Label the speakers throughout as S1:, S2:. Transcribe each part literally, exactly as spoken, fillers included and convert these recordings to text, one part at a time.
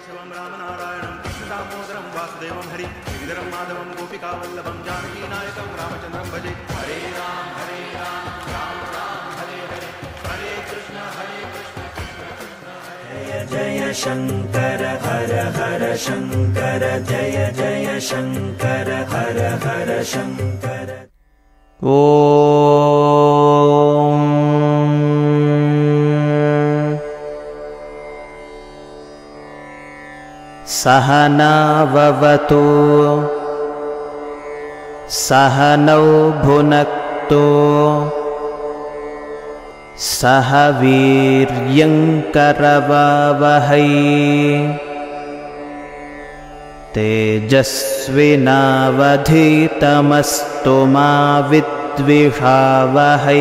S1: केशवं रामनारायणं कृष्णदामोदरं वासुदेवं हरि श्रीधरं माधवं गोपिकावल्लभं जानकीनायकं रामचन्द्रं भजे। हरे राम हरे राम राम राम हरे हरे, हरे कृष्ण हरे कृष्ण कृष्ण कृष्ण हरे।
S2: जय जय शंकर हर हर शंकर, जय जय शंकर हर हर शंकर।
S3: ओम सहनाववतु सहनौ भुनक्तु सह वीर्यंकरवावहै तेजस्विनावधीतमस्तु मा विद्विषावहै।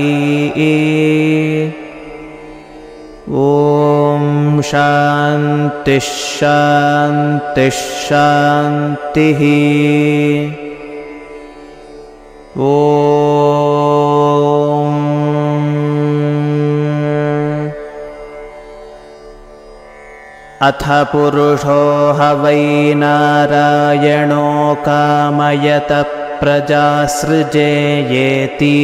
S3: ॐ शान्ति शान्ति शान्तिः। ॐ अथ पुरुषो ह वै नारायणो कामयत प्रजासृजेयेति।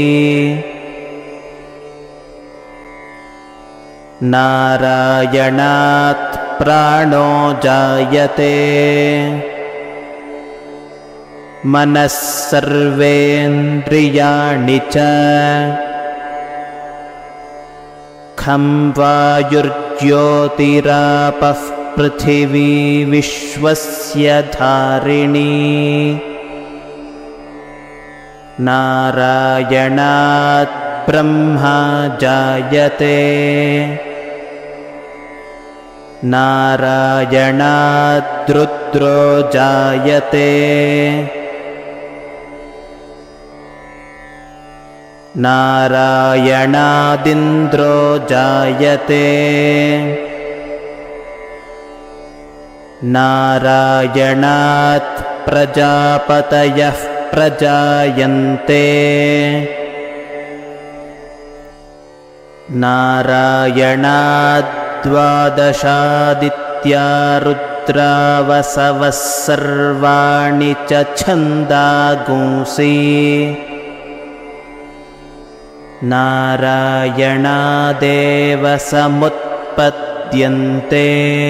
S3: नारायणात् प्राणो जायते मनः सर्वेन्द्रियाणि च खं वायुर्ज्योतिरापः पृथिवी विश्वस्य धारिणी। नारायणात् ब्रह्मा जायते नारायणाद् रुद्रो जायते नारायणादिन्द्रो जायते नारायणात् प्रजापतयः प्रजायन्ते नारायणाद्वादशादित्या रुद्रावसवः सर्वाणि च छन्दागुंसि नारायणादेव समुत्पद्यन्ते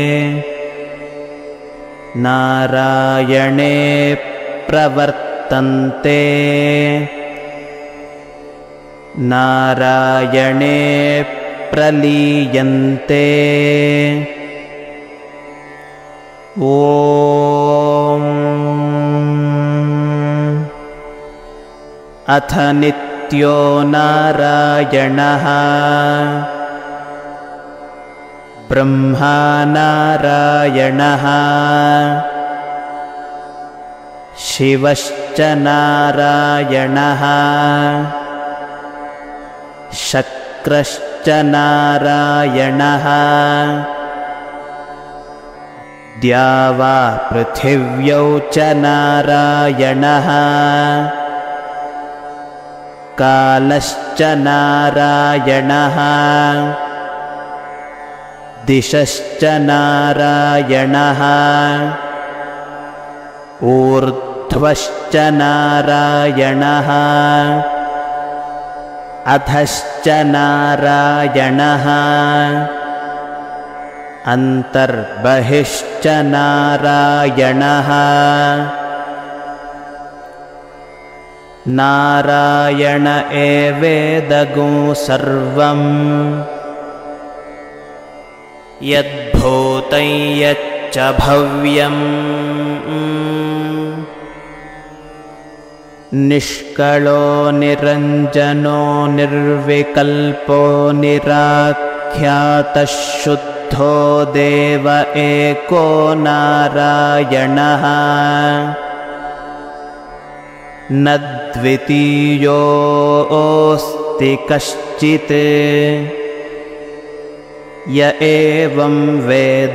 S3: नारायणे प्रवर्तन्ते नारायणे प्रलीयन्ते। ॐ अथ नित्यो नारायणः ब्रह्मा नारायणः शिवश्च नारायणः शक्रश्च नारायणः द्यावा पृथिव्यौ च नारायणः कालश्च नारायणः दिशश्च नारायणः ऊर्ध्वश्च नारायणः अधश्च नारायणः अन्तर्बहिश्च नारायणः नारायण एवेदगुं सर्वं यद्भूतं यच्च भव्यम् निष्कलो निरञ्जनो निर्विकल्पो निराख्यातः शुद्धो देव एको नारायणः न द्वितीयोऽस्ति कश्चित् य एवं वेद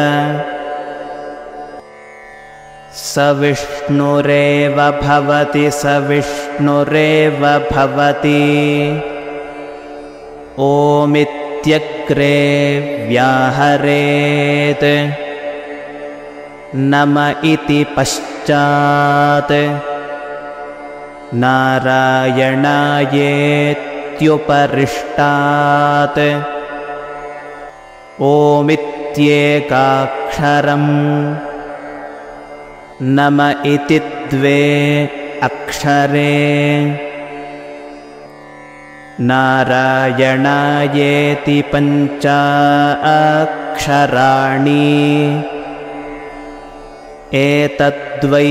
S3: स विष्णुरेव भवति स विष्णुरेव भवति। ओमित्यग्रे व्याहरेत् नम इति पश्चात् नारायणायेत्युपरिष्टात् ओमित्येकाक्षरम् नम इति द्वे अक्षरे नारायणायेति पञ्चाक्षराणि एतद्वै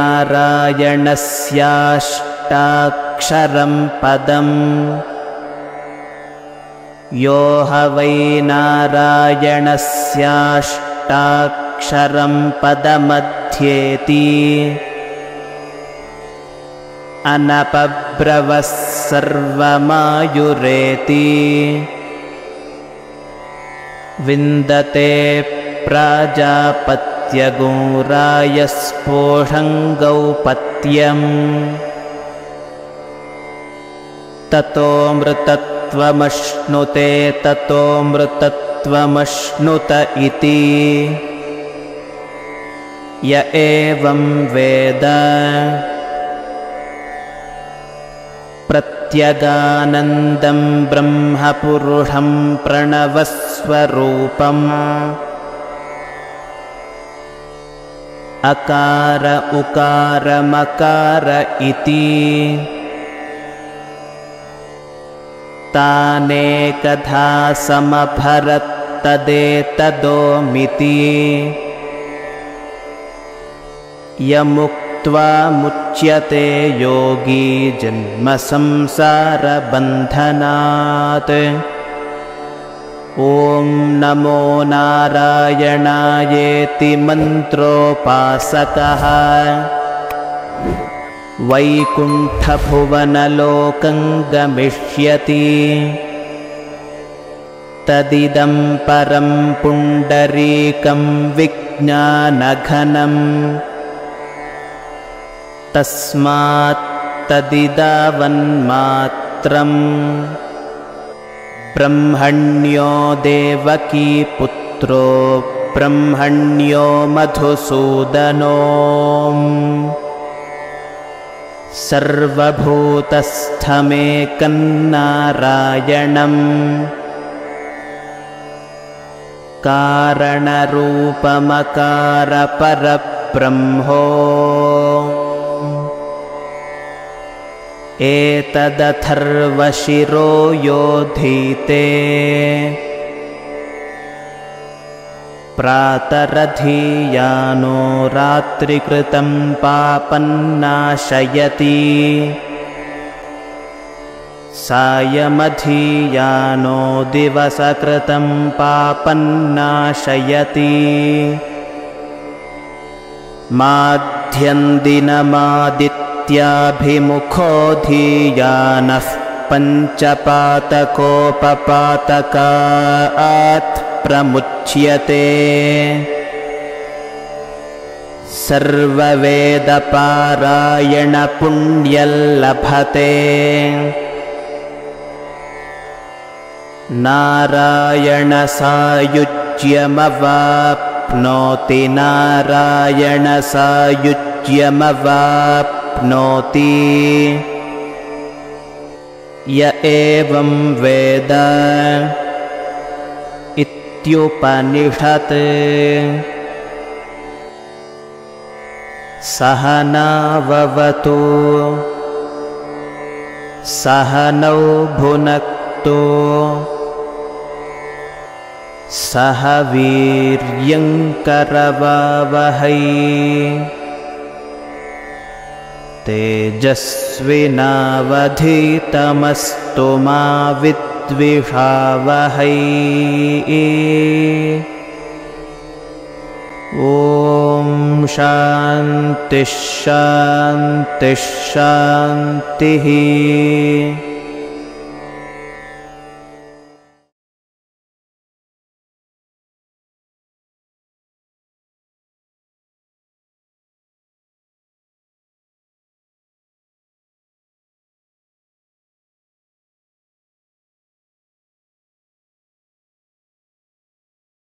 S3: नारायणस्याष्टाक्षरं पदम् यो ह वै नारायणस्याष्टाक्षरं पदमध्येति अनपब्रवः सर्वमायुरेति विन्दते प्राजापत्यगौरायस्पोषङ्गौपत्यम् ततोऽमृतत्वमश्नुते ततोऽमृतत्वमश्नुत इति य एवं वेद प्रत्यगानन्दं ब्रह्मपुरुषं प्रणवस्वरूपम् अकार उकार मकार इति तानेकधा समभरत्तदेतदोमिति यमुक्त्वा मुच्यते योगी जन्मसंसारबन्धनात् ॐ नमो नारायणायेति मन्त्रोपासकः वैकुण्ठभुवनलोकं गमिष्यति तदिदं परं पुण्डरीकं विज्ञानघनम् तस्मात् तदिदावन्मात्रम् ब्रह्मण्यो देवकीपुत्रो ब्रह्मण्यो मधुसूदनो सर्वभूतस्थमेकन्नारायणम् कारणरूपमकारपरब्रह्मो एतदथर्वशिरो योधीते प्रातरधीयानो रात्रिकृतं पापन्नाशयति सायमधीयानो दिवसकृतं पापन्नाशयति माध्यन्दिनमादित्याभिमुखोऽधीयानः पञ्चपातकोपपातकात् प्रमुच्यते सर्ववेदपारायणपुण्यल्लभते नारायणसायुज्यमवाप्नोति नारायणसायुज्यमवाप्नोति य एवं वेद इत्युपनिषत् सहनाववतु सहनौ भुनक्तु सह वीर्यङ्करवावहै तेजस्विनावधीतमस्तु मा विद्विषावहै ॐ शान्तिः शान्तिः शान्तिः।